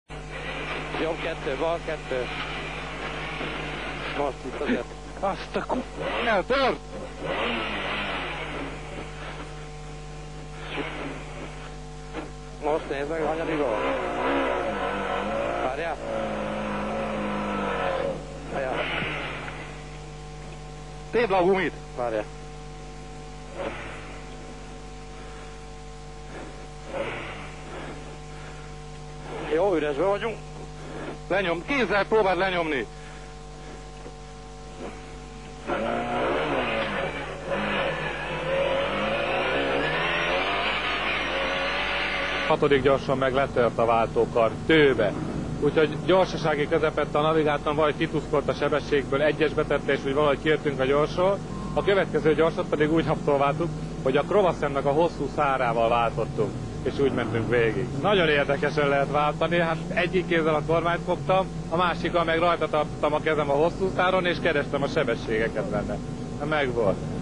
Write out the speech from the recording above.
Jobb 2, bal 2. Most itt azért. Azt a eltört! Most nézd meg, hanyadik volt. Várjál. Várjál. Tépd le a gumit! Várjál. Jó, üresbe vagyunk. Lenyom, kézzel próbáld lenyomni! Hatodik gyorsan meg letört a váltókar tőbe. Úgyhogy gyorsasági közepette a navigátor vagy kituszkolt a sebességből, egyesbe tette, és úgy valahogy kijöttünk a gyorsról. A következő gyorsat pedig úgy abszolváltuk, hogy a Krovassennek a hosszú szárával váltottunk, és úgy mentünk végig. Nagyon érdekesen lehet váltani, hát egyik kézzel a kormányt fogtam, a másikkal meg rajta tartottam a kezem a hosszú száron, és kerestem a sebességeket benne. Megvolt.